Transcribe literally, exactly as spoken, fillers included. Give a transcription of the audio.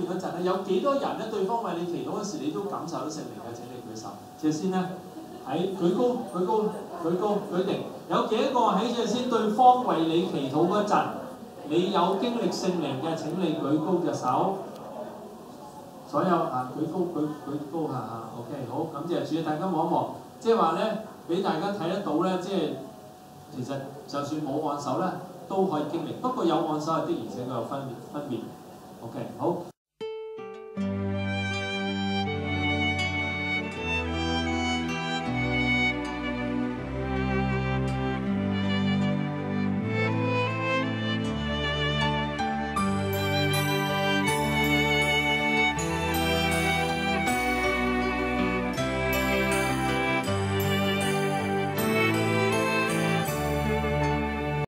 面嗰陣咧，有幾多人咧對方為你祈禱嗰時，你都感受到聖靈嘅？請你舉手。謝先咧，喺舉高、舉高、舉高、舉定。有幾多個喺謝先對方為你祈禱嗰陣，你有經歷聖靈嘅？請你舉高隻手。所有啊，舉高、舉舉高下嚇。OK， 好，感謝主，大家望一望，即係話咧，俾大家睇得到咧，即係其實就算冇按手咧，都可以經歷。不過有按手係的而且確有分別分別。OK， 好。